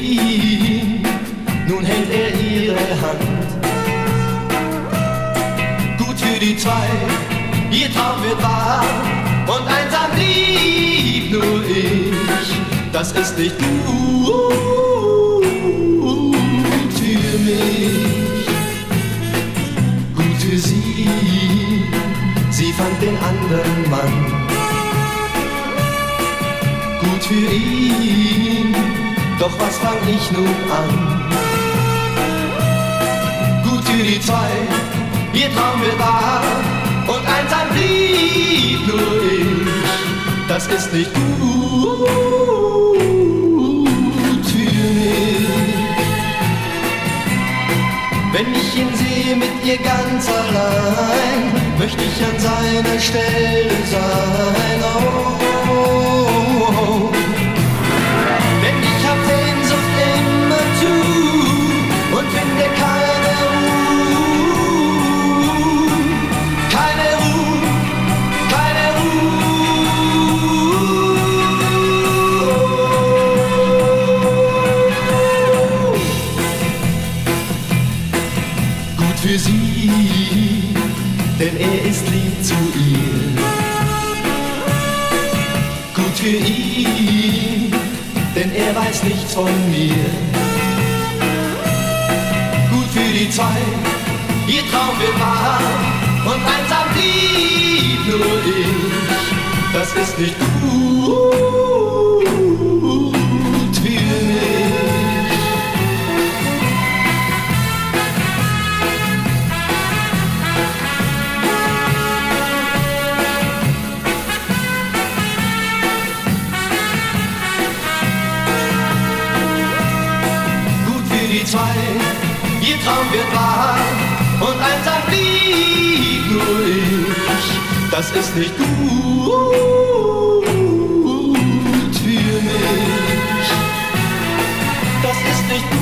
ihn, nun hält er ihre Hand. Gut für die zwei, ihr Traum wird wahr, und einsam blieb nur ich. Das ist nicht gut für mich, gut für sie. Sie fand den anderen Mann. Gut für ihn, doch was fang ich nun an? Gut für die zwei, ihr Traum wird wahr, und einsam blieb nur ich. Das ist nicht gut für mich. Wenn ich ihn sehe mit ihr ganz allein, möchte ich an seiner Stelle sein. Oh. Denn ich hab Sehnsucht immerzu und finde keine Ruhe, keine Ruhe, keine Ruhe. Gut für sie, denn er ist lieb zu ihr. Gut für ihn, denn er weiß nichts von mir. Gut für die zwei, ihr Traum wird wahr, und einsam blieb nur ich. Das ist nicht gut für mich. Die zwei, ihr Traum wird wahr, und einsam blieb nur ich. Das ist nicht gut für mich. Das ist nicht gut.